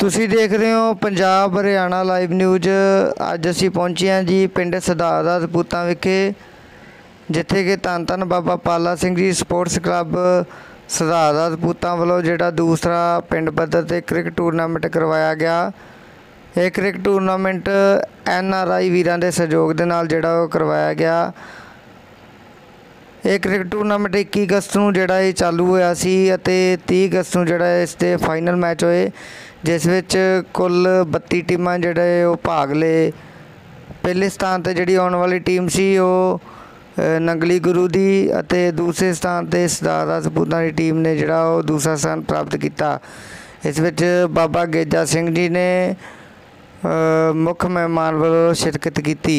ਤੁਸੀਂ ਦੇਖ ਰਹੇ ਹੋ ਪੰਜਾਬ ਹਰਿਆਣਾ ਲਾਈਵ ਨਿਊਜ਼। ਅੱਜ ਅਸੀਂ ਪਹੁੰਚੇ ਹਾਂ ਜੀ ਪਿੰਡ ਸਦਾਦਾ ਸਪੂਤਾਂ ਵਿਖੇ, ਜਿੱਥੇ कि ਧੰਨ ਧੰਨ ਬਾਬਾ ਪਾਲਾ ਸਿੰਘ ਜੀ ਸਪੋਰਟਸ ਕਲੱਬ ਸਦਾਦਾ ਸਪੂਤਾਂ ਵੱਲੋਂ ਜਿਹੜਾ ਦੂਸਰਾ ਪਿੰਡ ਪੱਧਰ ਤੇ क्रिकेट टूरनामेंट करवाया गया। ਇਹ क्रिकेट टूरनामेंट NRI ਵੀਰਾਂ ਦੇ ਸਹਿਯੋਗ ਦੇ ਨਾਲ ਜਿਹੜਾ ਉਹ ਕਰਵਾਇਆ ਗਿਆ। ਇਹ क्रिकेट टूरनामेंट 21 अगस्त ਨੂੰ ਜਿਹੜਾ ਇਹ ਚਾलू ਹੋਇਆ ਸੀ ਅਤੇ 30 अगस्त ਨੂੰ ਜਿਹੜਾ ਇਸ ਦੇ फाइनल मैच होए, जिस विच कुल 32 टीमां ਜਿਹੜੇ ਉਹ भाग ਲਏ। ਪਹਿਲੇ ਸਥਾਨ ਤੇ ਜਿਹੜੀ ਆਉਣ ਵਾਲੀ ਟੀਮ ਸੀ ਉਹ ਨੰਗਲੀ ਗੁਰੂ ਦੀ ਅਤੇ ਦੂਸਰੇ ਸਥਾਨ ਤੇ ਸਦਾਦਾ ਸਪੂਤਾਂ ਦੀ ਟੀਮ ਨੇ ਜਿਹੜਾ ਉਹ ਦੂਸਰਾ ਸਥਾਨ ਪ੍ਰਾਪਤ ਕੀਤਾ। ਇਸ ਵਿੱਚ ਬਾਬਾ ਗੇਜਾ ਸਿੰਘ ਜੀ ਨੇ ਮੁੱਖ ਮਹਿਮਾਨ ਵੱਲੋਂ ਸ਼ਿਰਕਤ ਕੀਤੀ।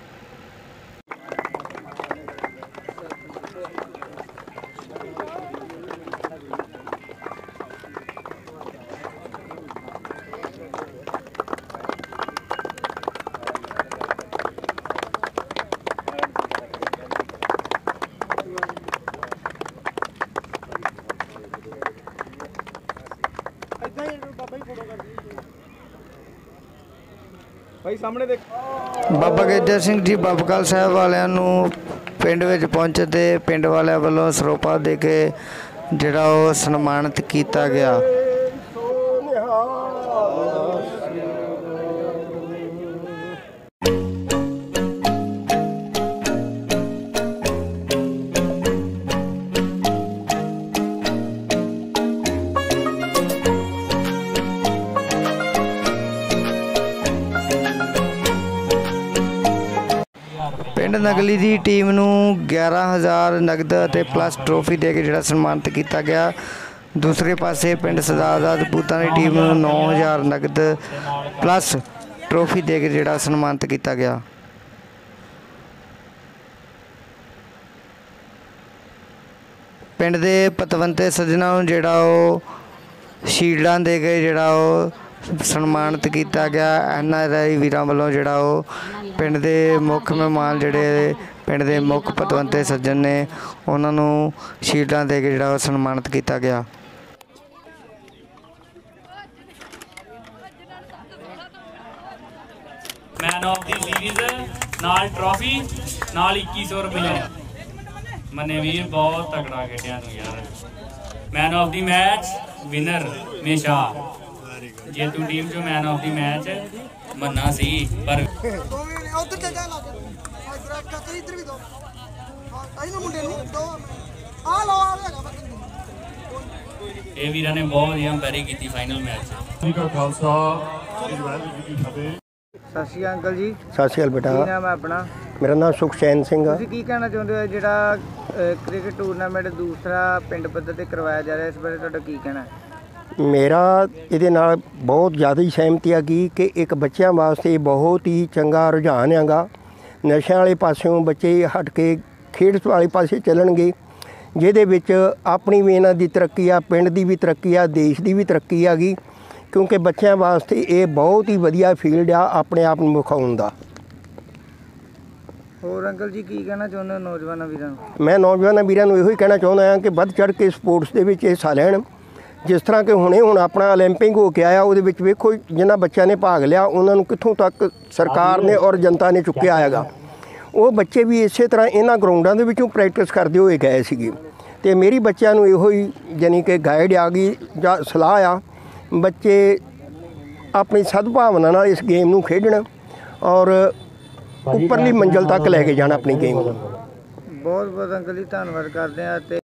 भाई सामने देख बाबा गेजर सिंह जी बबकल साहब वालिਆਂ ਨੂੰ ਪਿੰਡ ਵਿੱਚ ਪਹੁੰਚੇ ਤੇ ਪਿੰਡ ਵਾਲਿਆਂ ਵੱਲੋਂ ਸਰੋਪਾ ਦੇ ਕੇ ਜਿਹੜਾ ਉਹ ਸਨਮਾਨਿਤ ਕੀਤਾ ਗਿਆ। पिंड नगली की टीम नूं 11,000 नगद ते प्लस ट्रोफी दे के जिहड़ा सन्मानित किया गया। दूसरे पासे पिंड सदादा सपूतां की टीम नूं 9,000 नगद प्लस ट्रोफी दे के जिहड़ा सन्मानित किया गया। पिंड दे पतवंते सज्जनां नूं जिहड़ा ओह शील्डां दे के जिहड़ा ओह सन्मानित किया गया। NRI वीरां वालों जिहड़ा ओह पिंड दे मुख मेहमान जिहड़े पिंड दे मुख पतवंते सज्जन ने उन्हां नूं शील्डां दे के जिहड़ा सन्मानित किया गया। मैन ऑफ दी सीरीज नाल ट्रॉफी नाल 2100 रुपये। मन्ने वीर बहुत तगड़ा खेडिया तू यार। Man of the match winner मेशा जेतू टीम चो मैन ऑफ दी मैच मन्ना सी पर ਇਹ ਵੀਰਾਂ ਨੇ ਬਹੁਤ ਵਧੀਆ ਅੰਪਾਇਰਿੰਗ ਕੀਤੀ ਫਾਈਨਲ ਮੈਚ। ਸਤਿ ਸ਼੍ਰੀ ਅਕਾਲ ਅੰਕਲ ਜੀ। ਸਤਿ ਸ਼੍ਰੀ ਅਕਾਲ ਬੇਟਾ। ਕੀ ਨਾਮ ਹੈ ਆਪਣਾ? ਮੇਰਾ ਨਾਮ ਸੁਖਚੈਨ ਸਿੰਘ ਆ। ਤੁਸੀਂ ਕੀ ਕਹਿਣਾ ਚਾਹੁੰਦੇ ਹੋ ਜਿਹੜਾ क्रिकेट टूरनामेंट दूसरा पिंड पद्धर ते करवाया जा रहा है, इस बारे ਤੁਹਾਡਾ ਕੀ ਕਹਿਣਾ ਹੈ? ਮੇਰਾ ਇਹਦੇ ਨਾਲ ਬਹੁਤ ਜ਼ਿਆਦਾ ਹੀ ਸਹਿਮਤੀ ਹੈਗੀ ਕਿ ਇੱਕ ਬੱਚਿਆਂ ਵਾਸਤੇ ਬਹੁਤ ਹੀ ਚੰਗਾ ਰੁਝਾਨ ਹੈਗਾ। ਨਸ਼ਿਆਂ ਵਾਲੇ ਪਾਸਿਓਂ ਬੱਚੇ ਹਟ ਕੇ ਖੇਡ ਵਾਲੇ ਪਾਸੇ ਚੱਲਣਗੇ, ਜਿਹਦੇ ਵਿੱਚ ਆਪਣੀ ਵੀ ਇਹਨਾਂ ਦੀ ਤਰੱਕੀ ਆ, ਪਿੰਡ ਦੀ ਵੀ ਤਰੱਕੀ ਆ, ਦੇਸ਼ ਦੀ ਵੀ ਤਰੱਕੀ ਹੈਗੀ। ਕਿਉਂਕਿ ਬੱਚਿਆਂ ਵਾਸਤੇ ਇਹ ਬਹੁਤ ਹੀ ਵਧੀਆ ਫੀਲਡ ਆ ਆਪਣੇ ਆਪ ਨੂੰ ਵਿਖਾਉਣ ਦਾ। ਹੋਰ ਅੰਕਲ ਜੀ ਕੀ ਕਹਿਣਾ ਚਾਹੁੰਦੇ ਹੋ ਨੌਜਵਾਨਾਂ ਵੀਰਾਂ ਨੂੰ? ਮੈਂ ਨੌਜਵਾਨਾਂ ਵੀਰਾਂ ਨੂੰ ਇਹੋ ਹੀ ਕਹਿਣਾ ਚਾਹੁੰਦਾ ਹਾਂ ਕਿ ਵੱਧ ਚੜ੍ਹ ਕੇ ਸਪੋਰਟਸ ਦੇ ਵਿੱਚ ਹਿੱਸਾ ਲੈਣ। ਜਿਸ ਤਰ੍ਹਾਂ ਕਿ ਹੁਣ ਆਪਣਾ ਓਲੰਪਿਕ ਹੋ ਕੇ ਆਇਆ, ਉਹਦੇ ਵਿੱਚ ਵੇਖੋ ਜਿਨ੍ਹਾਂ ਬੱਚਿਆਂ ਨੇ ਭਾਗ ਲਿਆ ਉਹਨਾਂ ਨੂੰ ਕਿੱਥੋਂ ਤੱਕ ਸਰਕਾਰ ਨੇ ਔਰ ਜਨਤਾ ਨੇ ਚੁੱਕਿਆ ਹੈਗਾ। ਉਹ ਬੱਚੇ ਵੀ ਇਸੇ ਤਰ੍ਹਾਂ ਇਹਨਾਂ ਗਰਾਊਂਡਾਂ ਦੇ ਵਿੱਚੋਂ ਪ੍ਰੈਕਟਿਸ ਕਰਦੇ ਹੋਏ ਗਏ ਸੀਗੇ। ਅਤੇ ਮੇਰੀ ਬੱਚਿਆਂ ਨੂੰ ਇਹੋ ਹੀ ਯਾਨੀ ਕਿ ਗਾਈਡ ਆ ਗਈ ਜਾਂ ਸਲਾਹ ਆ, ਬੱਚੇ ਆਪਣੀ ਸਦਭਾਵਨਾ ਨਾਲ ਇਸ ਗੇਮ ਨੂੰ ਖੇਡਣ ਔਰ ਉੱਪਰਲੀ ਮੰਜ਼ਿਲ ਤੱਕ ਲੈ ਕੇ ਜਾਣਾ ਆਪਣੀ ਗੇਮ ਨੂੰ। ਬਹੁਤ ਬਹੁਤ ਅੰਕਲ ਜੀ ਧੰਨਵਾਦ ਕਰਦੇ ਹਾਂ। ਅਤੇ